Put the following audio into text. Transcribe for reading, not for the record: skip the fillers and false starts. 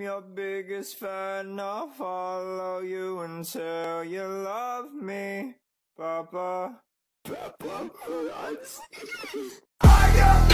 your biggest fan. I'll follow you until you love me, Papa. I got